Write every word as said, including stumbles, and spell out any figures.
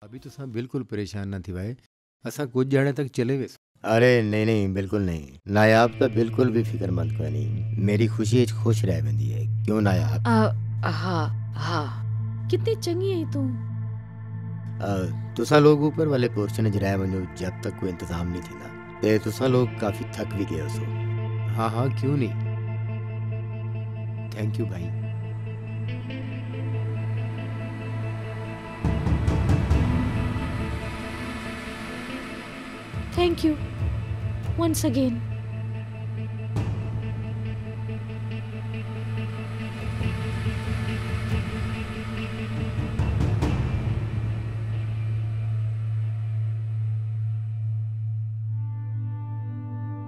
अभी तो तुसां बिल्कुल परेशान न थी भाई, असां कुछ ॼणे तक चले वियसि। अरे नहीं नहीं बिल्कुल नहीं, नायाब त बिल्कुल भी फिक्रमंद कोन्हे। मेरी ख़ुशी च खुश रह वेंदी है, क्यों नायाब? आ, हा हा कितनी चंगी आई तू। अ, तुसां लोग ऊपर वाले पोर्शन च रह वञो जब तक कोई इंतज़ाम नहीं थींदा। ते तुसां लोग काफ़ी थक भी गए हो। हाँ हाँ क्यों नहीं, थैंक यू भाई। Thank you once again.